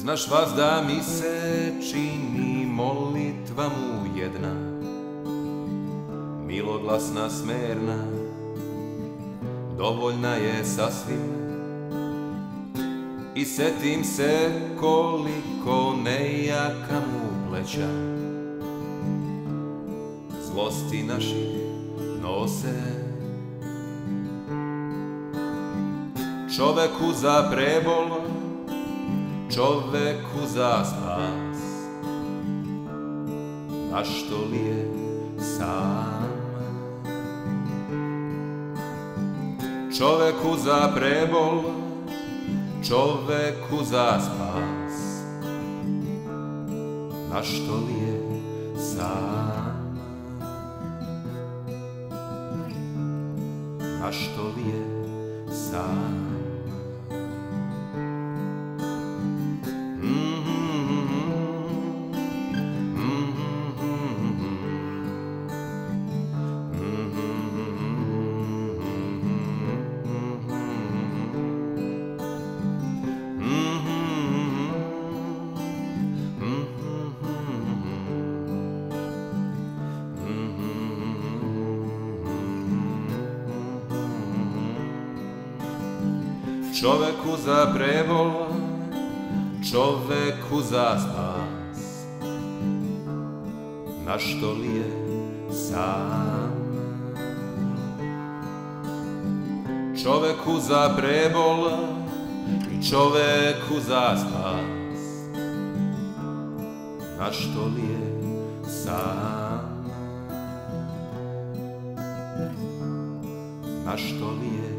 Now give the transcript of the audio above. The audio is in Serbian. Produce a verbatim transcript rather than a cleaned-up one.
Znaš vazda mi se čini molitva mu jedna, miloglasna, smerna, dovoljna je sasvim. I setim se koliko nejaka mu pleća, zlosti naših nose. Čoveku za prebol, čoveku za spas, a što li je sam? Čoveku za prebol, čoveku za spas, a što li je sam? A što li je sam? Čoveku za prebol, čoveku za spas, na što li je sam? Čoveku za prebol i čoveku za spas, na što li je sam? Na što li je